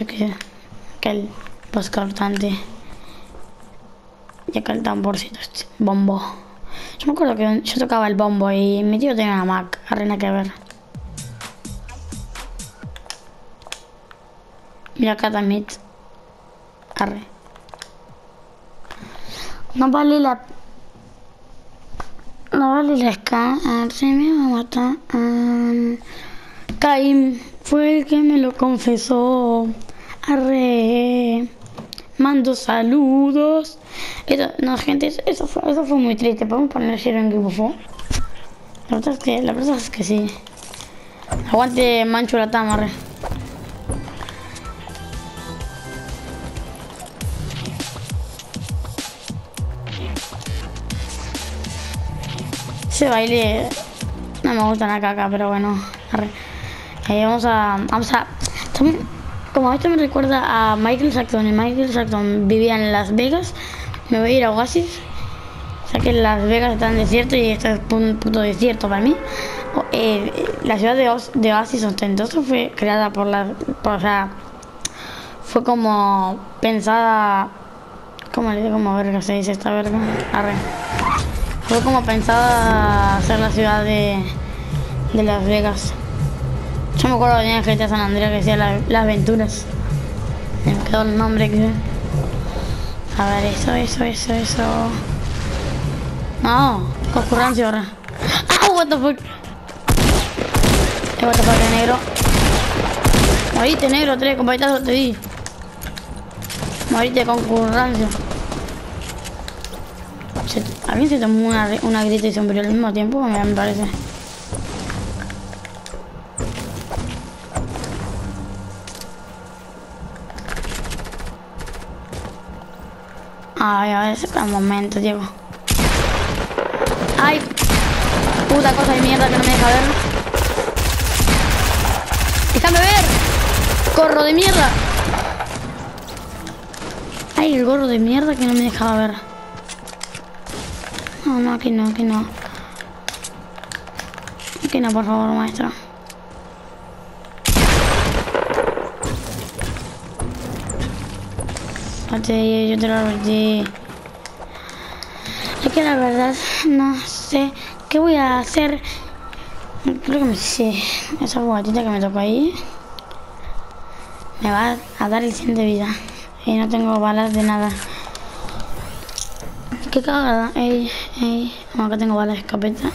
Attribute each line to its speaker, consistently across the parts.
Speaker 1: que el pues cortante y acá el tamborcito este, bombo. Yo me acuerdo que yo tocaba el bombo y mi tío tenía una Mac, arena que ver. Y acá también. Arre. No vale la... No vale la escala. Se me va a matar. Caim fue el que me lo confesó. Arre. Mando saludos. No, gente, eso fue muy triste. ¿Podemos poner Shiro en Gibufo? La verdad es que sí. Aguante Mancho la Tamarre. Ese baile no me gusta la caca, pero bueno. Arre. Vamos a... También, como esto me recuerda a Michael Jackson, y Michael Jackson vivía en Las Vegas, me voy a ir a Oasis. O sea que Las Vegas está en desierto y esto es un puto desierto para mí. La ciudad de Oasis ostentoso fue creada o sea, fue como pensada... ¿Cómo verga se dice esta verga? Arre. Fue como pensada ser la ciudad de Las Vegas. Yo me acuerdo que tenía GTA San Andreas que decía Las Aventuras. Me quedó el nombre que... A ver, eso. No, concurrencia ahora. ¡Ah, what the fuck! What the fuck, negro. Moriste, negro, 3 compañeros te di. Moriste, concurrencia. A mí se tomó una grita y se murió al mismo tiempo, me parece. Ay, a ver, espera un momento, Diego. Ay, puta cosa de mierda que no me deja ver. ¡Déjame ver! ¡Gorro de mierda! Ay, el gorro de mierda que no me dejaba ver. No, aquí no. Aquí no, por favor, maestro. Yo te lo advertí. Es que la verdad no sé qué voy a hacer. Creo que sí. Esa jugatita que me tocó ahí me va a dar el 100 de vida. Y no tengo balas de nada. Qué cagada. Ey. Bueno, acá tengo balas de escopeta.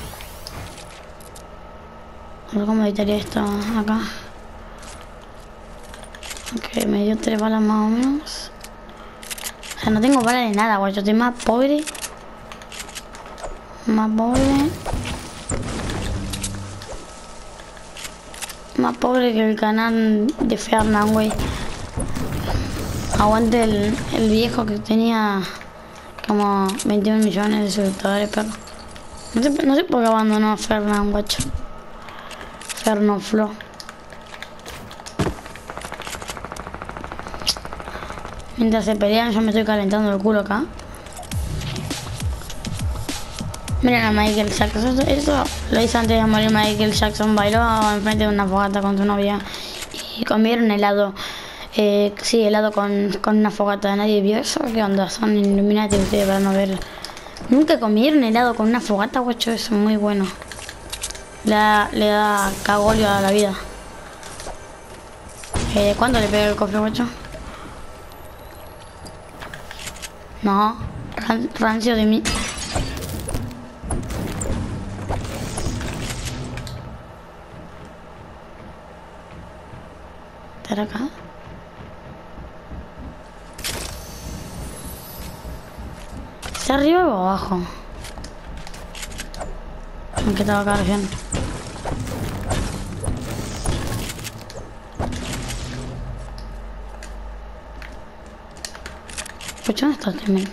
Speaker 1: A ver cómo editaría esto acá. Ok, me dio 3 balas más o menos. O sea, no tengo balas de nada, guay. Yo estoy más pobre. Más pobre que el canal de Fernand, güey. Aguante el viejo que tenía como 21 millones de suscriptores, pero no sé por qué abandonó a Fernand, guacho. Fernoflo. Mientras se pelean yo me estoy calentando el culo acá. Miren a Michael Jackson. Eso lo hizo antes de morir Michael Jackson. Bailó enfrente de una fogata con su novia y comieron helado. Sí, helado con una fogata. ¿Nadie vio eso? ¿Qué onda? Son Illuminati ustedes para no ver. Nunca comieron helado con una fogata, guacho. Eso es muy bueno. Le da cagolio a la vida. ¿Cuánto le pega el cofre, guacho? No, rancio de mí. ¿Estará acá? ¿Está arriba o abajo? Aunque estaba acá recién. ¿Dónde está también?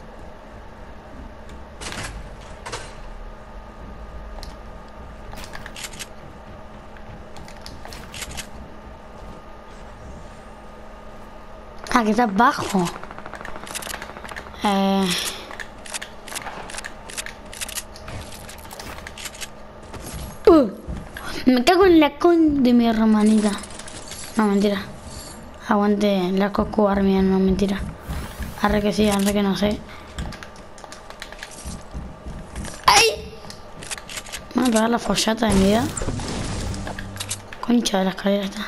Speaker 1: Ah, que está abajo. Me cago en la con de mi hermanita. No, mentira. Aguante la Coco Army, no mentira. Arre que sí, arre que no sé. ¡Ay! Me voy a pegar la follata de mi vida. Concha de la escalera está.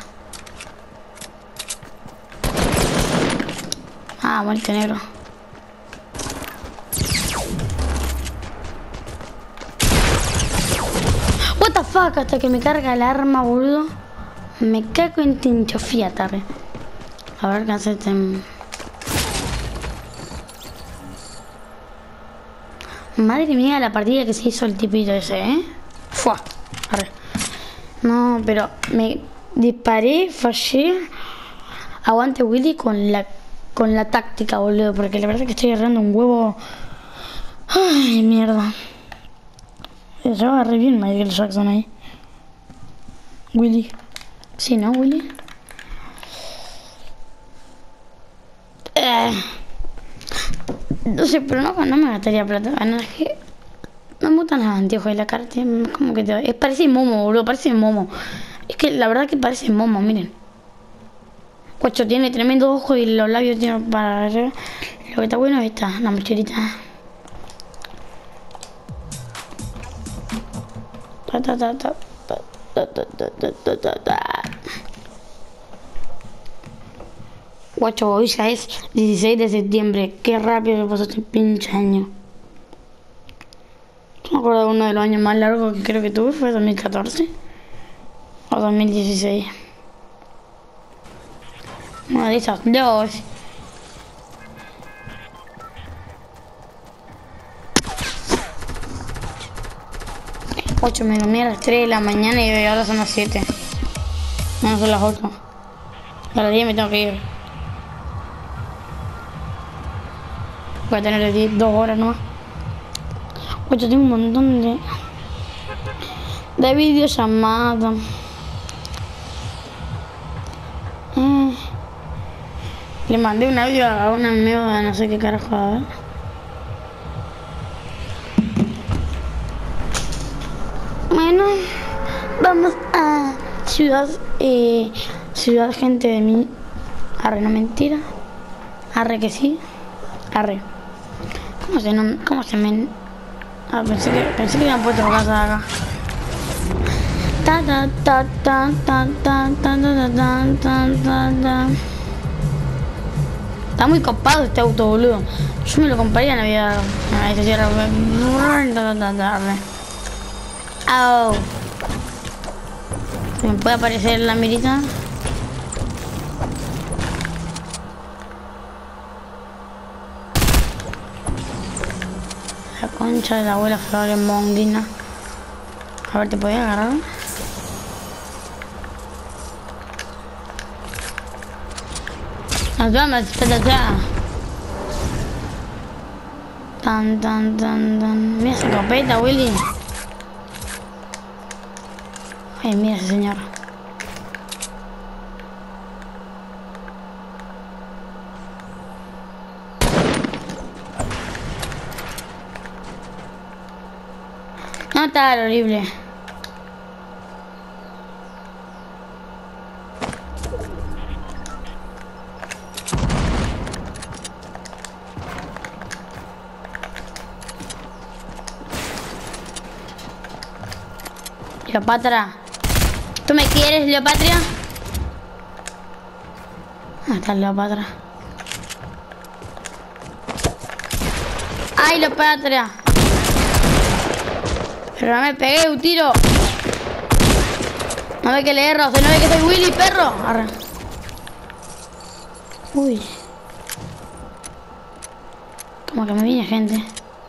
Speaker 1: Ah, muerte negro. What the fuck, hasta que me carga el arma, boludo. Me cago en tinchofía, tarde. A ver qué hace este. Madre mía la partida que se hizo el tipito ese, Fua. Arre. No, pero me disparé, fallé. Aguante Willy con la táctica, boludo. Porque la verdad es que estoy agarrando un huevo. Ay, mierda. Se va re bien Michael Jackson ahí. Willy. Sí, ¿no, Willy? No sé, pero no me gastaría plata. No, es que no me gustan los anteojos de la cara. Como que parece momo, boludo. Parece momo. Es que la verdad que parece momo, miren. Cuacho tiene tremendo ojo y los labios tienen para arriba. Lo que está bueno es esta, la mochilita. Guacho, hoy ya es 16 de septiembre. Qué rápido que pasó este pinche año. No me acuerdo de uno de los años más largos que creo que tuve. Fue 2014 o 2016. Una de esas dos. Ocho me dormí a las 3 de la mañana y ahora son las 7. No, son las 8. A las 10 me tengo que ir. Voy a tener 2 horas nomás. Oye, tengo un montón de videollamadas. Le mandé un audio a una amigo de no sé qué carajo. A ver. Bueno, vamos a ciudad gente de mí. Arre, no mentira. Arre que sí. Arre. ¿Cómo se me? Ah, pensé que me han puesto casa de acá. Está muy copado este auto, boludo. Yo me lo compraría en la vida. Ahí se cierra. Oh. ¿Me puede aparecer la mirita? La concha de la abuela Flores Mondina. A ver, ¿te podía agarrar? Nos vamos, espera. Tan. Mira esa escopeta, Willy. Ay, mira ese señor. No está horrible. Leopatra. ¿Tú me quieres, Leopatria? Ah, está Leopatra. ¡Ay, Leopatria! Pero no me pegué un tiro. No ve que le erro, no ve que soy Willy, perro. Arre. Uy. Como que me viene gente.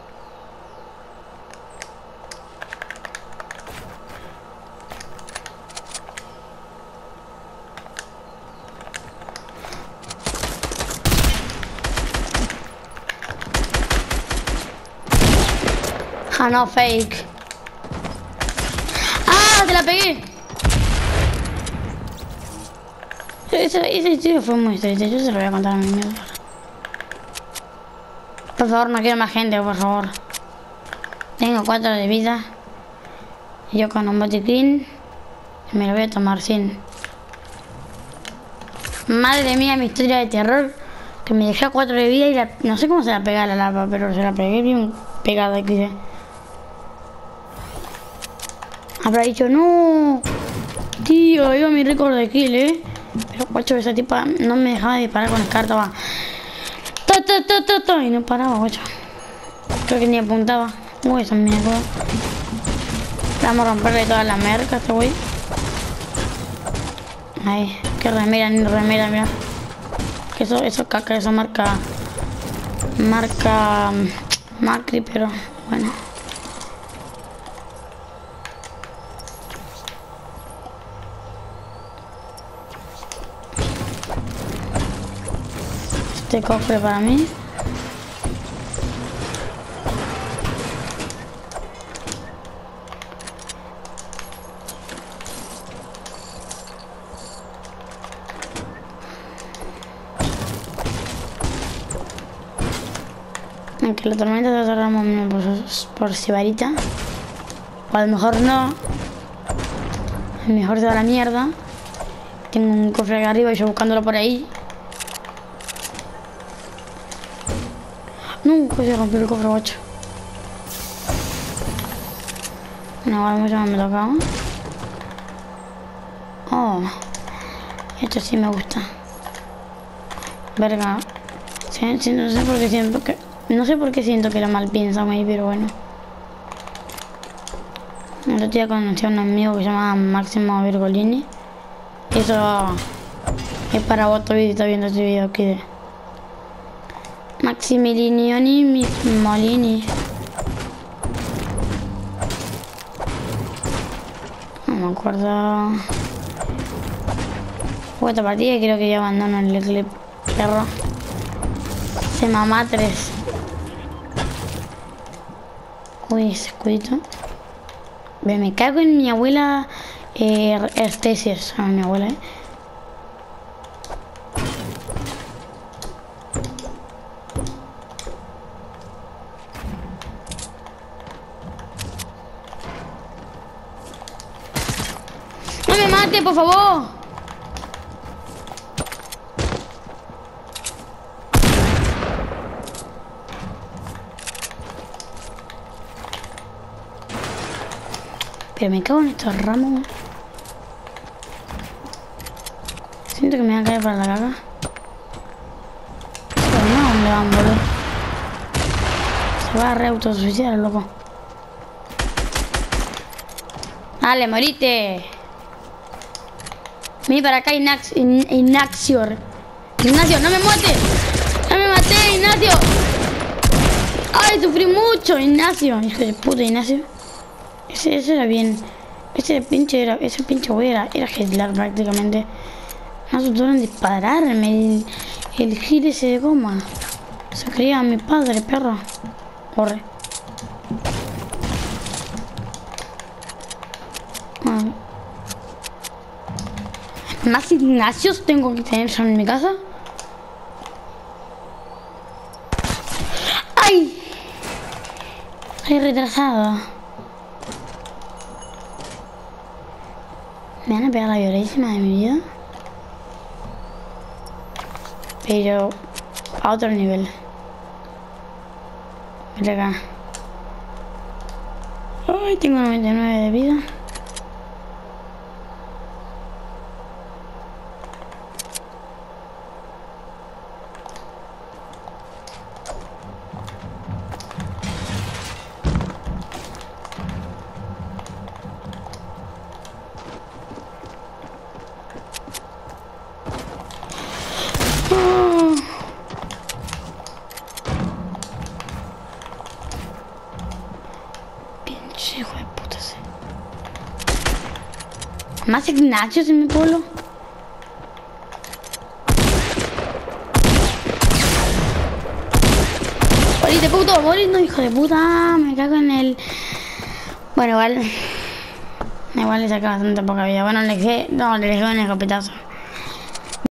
Speaker 1: Ah, no, fake. ¡Ah! ¡Te la pegué! Ese tiro fue muy triste. Yo se lo voy a contar a mi amigo. Por favor, no quiero más gente, por favor. Tengo 4 de vida. Y yo con un botiquín me lo voy a tomar sin. Madre mía, mi historia de terror. Que me dejé a 4 de vida y no sé cómo se la pegué a la lava, pero se la pegué bien pegada aquí. Habrá dicho, no. Tío, iba mi récord de kill, Pero guacho, esa tipa no me dejaba de disparar con el carta, va. Y no paraba, guacho. Creo que ni apuntaba. Uy, esa mierda. Vamos a romperle toda la merca a este güey. Ay, qué remera, ni remera, mira. Que eso caca, eso marca Macri, pero bueno. Este cofre para mí. Aunque la tormenta se va a cerrar más o menos por Sibarita. O a lo mejor no. A lo mejor se va a la mierda. Tengo un cofre acá arriba y yo buscándolo por ahí. No, que se rompió el cofre, guacho. No, ahora ya me tocaba. Oh, esto sí me gusta. Verga. Sí, no sé por qué siento que... No sé por qué siento que era mal piensa, pero bueno. El otro día conocí a un amigo que se llama Máximo Virgolini. Eso es para vos, todavía está viendo este video aquí de Maximiliani Molini. No me acuerdo. Juego esta partida y creo que ya abandono el clip, perro. Se mamá 3. Uy, ese escudito. Me cago en mi abuela Estesias. A mi abuela, ¡No me mate, por favor! Pero me cago en estos ramos. Siento que me va a caer para la caga. Pero no, ¿dónde van, boludo? Se va a re-autosuicidar, loco. Dale, morite. Vení para acá, Ignacio. Ignacio, no me mates. No me maté, Ignacio. Ay, sufrí mucho, Ignacio. Hijo de puta, Ignacio. Ese era bien. Ese pinche güey era Hitler prácticamente. No se tuvieron dispararme el gil ese de goma. Se creía a mi padre, perro. Corre. ¿Más Ignacios tengo que tener yo en mi casa? ¡Ay! Soy retrasado. Me van a pegar la violencia de mi vida. Pero a otro nivel. Mira acá. Ay, tengo 99 de vida. Hijo de puta. Más Ignacios en mi pueblo. Morir de puto, morir, no, hijo de puta. Me cago en el. Bueno, igual le saca bastante poca vida. Bueno, le dejé un escopetazo.